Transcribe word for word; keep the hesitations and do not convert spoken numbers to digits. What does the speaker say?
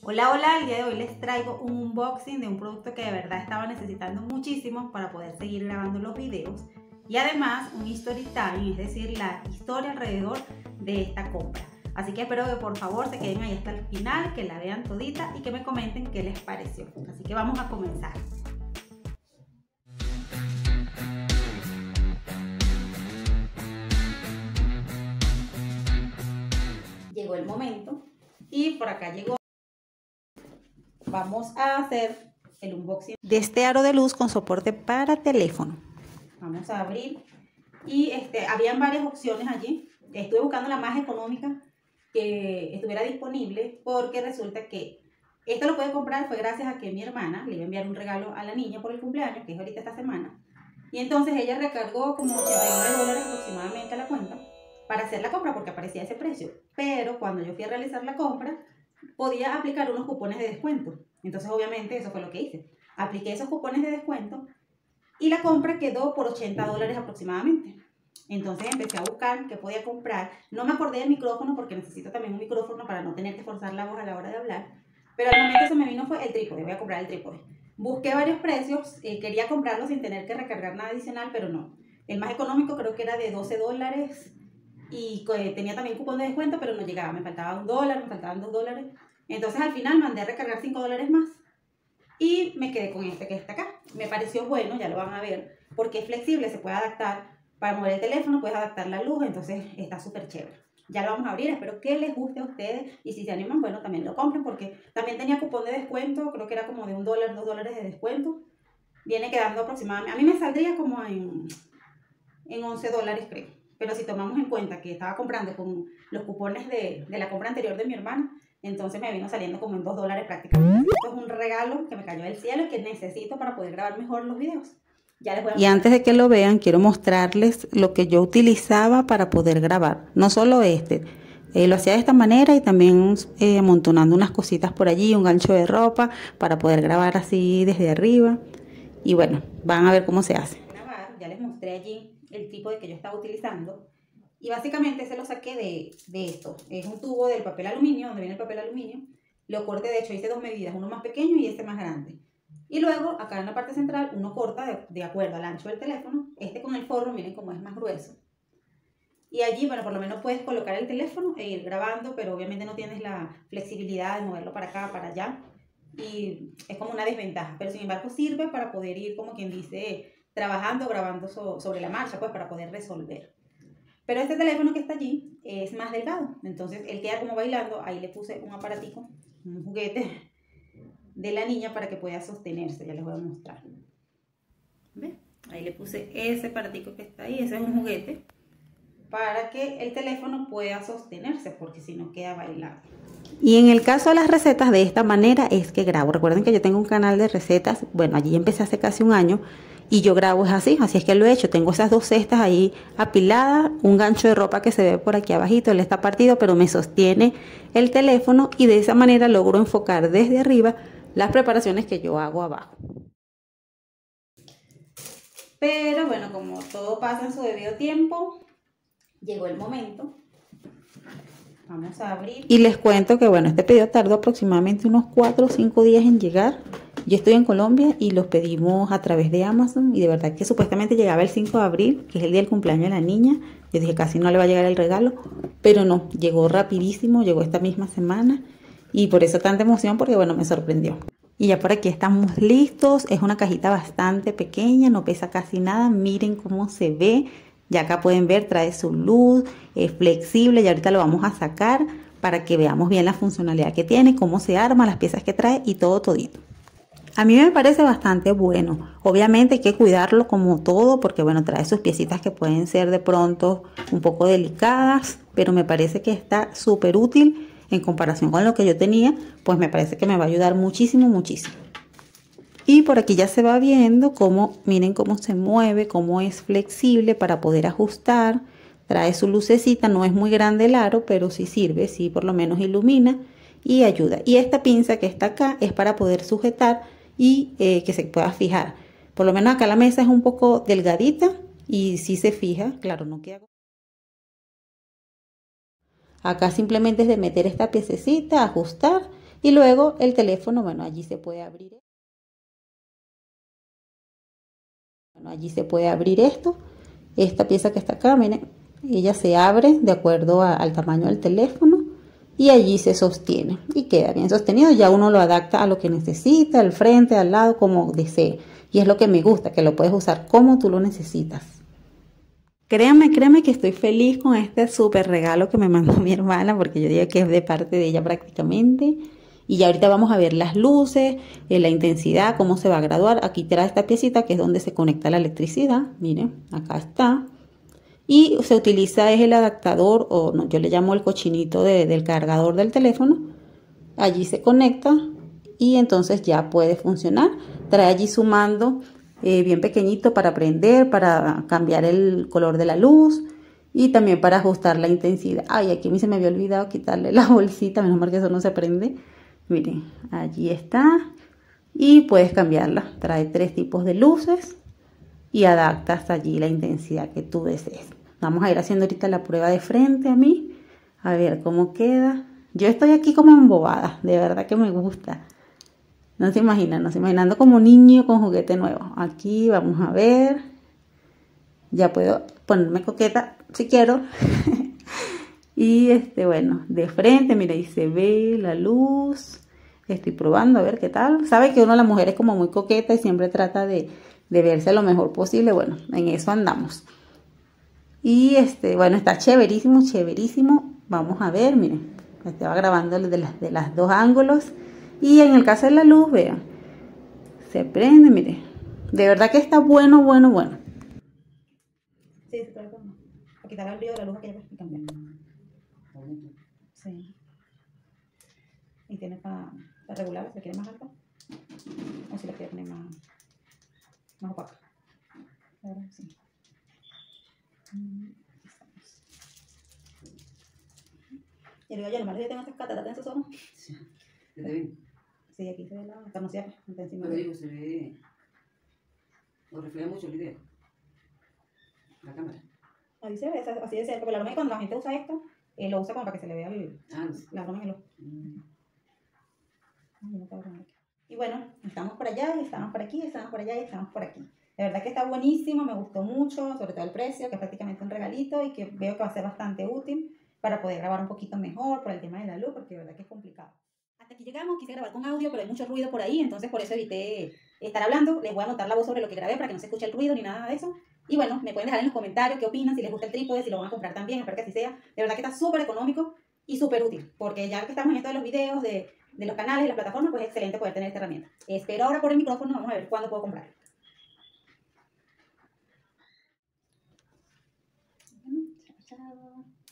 Hola, hola, el día de hoy les traigo un unboxing de un producto que de verdad estaba necesitando muchísimo para poder seguir grabando los videos y además un story time, es decir, la historia alrededor de esta compra. Así que espero que por favor se queden ahí hasta el final, que la vean todita y que me comenten qué les pareció. Así que vamos a comenzar. Llegó el momento y por acá llegó. Vamos a hacer el unboxing de este aro de luz con soporte para teléfono. Vamos a abrir y este, habían varias opciones allí. Estuve buscando la más económica que estuviera disponible porque resulta que esto lo puede comprar fue gracias a que mi hermana le iba a enviar un regalo a la niña por el cumpleaños, que es ahorita esta semana. Y entonces ella recargó como ochenta y nueve dólares aproximadamente a la cuenta para hacer la compra porque aparecía ese precio. Pero cuando yo fui a realizar la compra, podía aplicar unos cupones de descuento. Entonces obviamente eso fue lo que hice. Apliqué esos cupones de descuento y la compra quedó por ochenta dólares aproximadamente. Entonces empecé a buscar qué podía comprar. No me acordé del micrófono porque necesito también un micrófono para no tener que forzar la voz a la hora de hablar. Pero al momento se me vino fue el trípode. Voy a comprar el trípode. Busqué varios precios. Eh, quería comprarlo sin tener que recargar nada adicional, pero no. El más económico creo que era de doce dólares. Y eh, tenía también cupón de descuento, pero no llegaba. Me faltaba un dólar, me faltaban dos dólares. Entonces al final mandé a recargar cinco dólares más. Y me quedé con este que está acá. Me pareció bueno, ya lo van a ver, porque es flexible, se puede adaptar para mover el teléfono, puedes adaptar la luz, entonces está súper chévere. Ya lo vamos a abrir, espero que les guste a ustedes y si se animan, bueno, también lo compren porque también tenía cupón de descuento, creo que era como de un dólar, dos dólares de descuento. Viene quedando aproximadamente, a mí me saldría como en, en once dólares creo, pero si tomamos en cuenta que estaba comprando con los cupones de, de la compra anterior de mi hermana, entonces me vino saliendo como en dos dólares prácticamente. Esto es un regalo que me cayó del cielo y que necesito para poder grabar mejor los videos. Ya les voy a... Y antes de que lo vean, quiero mostrarles lo que yo utilizaba para poder grabar. No solo este, eh, lo hacía de esta manera y también eh, amontonando unas cositas por allí, un gancho de ropa para poder grabar así desde arriba. Y bueno, van a ver cómo se hace. Ya les mostré allí el tipo de que yo estaba utilizando. Y básicamente se lo saqué de, de esto. Es un tubo del papel aluminio, donde viene el papel aluminio. Lo corté, de hecho hice dos medidas, uno más pequeño y este más grande. Y luego, acá en la parte central, uno corta de, de acuerdo al ancho del teléfono. Este con el forro, miren cómo es más grueso. Y allí, bueno, por lo menos puedes colocar el teléfono e ir grabando, pero obviamente no tienes la flexibilidad de moverlo para acá, para allá. Y es como una desventaja, pero sin embargo sirve para poder ir, como quien dice, trabajando, grabando so, sobre la marcha, pues para poder resolver. Pero este teléfono que está allí es más delgado, entonces él queda como bailando. Ahí le puse un aparatico, un juguete de la niña para que pueda sostenerse. Ya les voy a mostrar. ¿Ven? Ahí le puse ese aparatico que está ahí, ese es un juguete, para que el teléfono pueda sostenerse, porque si no queda bailando. Y en el caso de las recetas, de esta manera es que grabo. Recuerden que yo tengo un canal de recetas, bueno, allí empecé hace casi un año, y yo grabo es así, así es que lo he hecho. Tengo esas dos cestas ahí apiladas, un gancho de ropa que se ve por aquí abajito, él está partido, pero me sostiene el teléfono y de esa manera logro enfocar desde arriba las preparaciones que yo hago abajo. Pero bueno, como todo pasa en su debido tiempo, llegó el momento. Vamos a abrir. Y les cuento que bueno, este pedido tardó aproximadamente unos cuatro o cinco días en llegar. Yo estoy en Colombia y los pedimos a través de Amazon y de verdad que supuestamente llegaba el cinco de abril, que es el día del cumpleaños de la niña. Yo dije casi no le va a llegar el regalo, pero no, llegó rapidísimo, llegó esta misma semana y por eso tanta emoción porque bueno, me sorprendió. Y ya por aquí estamos listos, es una cajita bastante pequeña, no pesa casi nada, miren cómo se ve. Ya acá pueden ver, trae su luz, es flexible y ahorita lo vamos a sacar para que veamos bien la funcionalidad que tiene, cómo se arma, las piezas que trae y todo todito. A mí me parece bastante bueno. Obviamente hay que cuidarlo como todo porque bueno, trae sus piecitas que pueden ser de pronto un poco delicadas, pero me parece que está súper útil en comparación con lo que yo tenía, pues me parece que me va a ayudar muchísimo, muchísimo. Y por aquí ya se va viendo cómo, miren cómo se mueve, cómo es flexible para poder ajustar. Trae su lucecita, no es muy grande el aro, pero sí sirve, sí por lo menos ilumina y ayuda. Y esta pinza que está acá es para poder sujetar y eh, que se pueda fijar. Por lo menos acá la mesa es un poco delgadita y sí se fija, claro, no queda. Acá simplemente es de meter esta piececita, ajustar Y luego el teléfono, bueno, allí se puede abrir. Bueno, allí se puede abrir esto. Esta pieza que está acá, miren, ella se abre de acuerdo a, al tamaño del teléfono y allí se sostiene y queda bien sostenido. Ya uno lo adapta a lo que necesita, al frente, al lado, como desee. Y es lo que me gusta, que lo puedes usar como tú lo necesitas. Créanme, créanme que estoy feliz con este súper regalo que me mandó mi hermana, porque yo digo que es de parte de ella prácticamente. Y ya ahorita vamos a ver las luces, eh, la intensidad, cómo se va a graduar. Aquí trae esta piecita que es donde se conecta la electricidad. Miren, acá está. Y se utiliza es el adaptador, o no, yo le llamo el cochinito de, del cargador del teléfono. Allí se conecta y entonces ya puede funcionar. Trae allí su mando eh, bien pequeñito para prender, para cambiar el color de la luz y también para ajustar la intensidad. Ay, aquí a mí se me había olvidado quitarle la bolsita, menos mal que eso no se prende. Miren, allí está y puedes cambiarla. Trae tres tipos de luces y adaptas allí la intensidad que tú desees. Vamos a ir haciendo ahorita la prueba de frente a mí, a ver cómo queda. Yo estoy aquí como embobada, de verdad que me gusta. No se imaginan, no se imaginando como niño con juguete nuevo. Aquí vamos a ver. Ya puedo ponerme coqueta si quiero. Y este, bueno, de frente, mira, ahí se ve la luz. Estoy probando a ver qué tal. Sabe que uno, la mujer, es como muy coqueta y siempre trata de, de verse lo mejor posible. Bueno, en eso andamos. Y este, bueno, está chéverísimo, chéverísimo. Vamos a ver, miren. Este va grabando de las, de las dos ángulos. Y en el caso de la luz, vean. Se prende, miren. De verdad que está bueno, bueno, bueno. Sí, se puede poner. Para quitar el brillo de la luz aquella y cambiar. Sí. Y tiene para pa regular, si la quiere más alta. O si la quiere poner más, más opaca. Ahora sí. Y le digo, yo, nomás yo tengo estas cataratas en esos ojos. Sí. ¿Te ven? Sí, aquí se ve la carnosidad. Pero digo, se ve. Lo refleja mucho el video. La cámara. Ahí se ve, así de cerca. Porque la broma es cuando la gente usa esto, eh, lo usa como para que se le vea el, ah, sí. La broma en el ojo. Mm. Ay, no puedo poner aquí. Y bueno, estamos por allá, y estamos por aquí, estamos por allá y estamos por aquí. De verdad que está buenísimo, me gustó mucho, sobre todo el precio, que es prácticamente un regalito y que veo que va a ser bastante útil para poder grabar un poquito mejor por el tema de la luz, porque de verdad que es complicado. Hasta aquí llegamos, quise grabar con audio, pero hay mucho ruido por ahí, entonces por eso evité estar hablando. Les voy a anotar la voz sobre lo que grabé para que no se escuche el ruido ni nada de eso. Y bueno, me pueden dejar en los comentarios qué opinan, si les gusta el trípode, si lo van a comprar también, espero que así sea. De verdad que está súper económico y súper útil, porque ya que estamos en esto de los videos, de, de los canales, de las plataformas, pues es excelente poder tener esta herramienta. Espero ahora por el micrófono, vamos a ver cuándo puedo comprarlo. Bueno, chao, chao.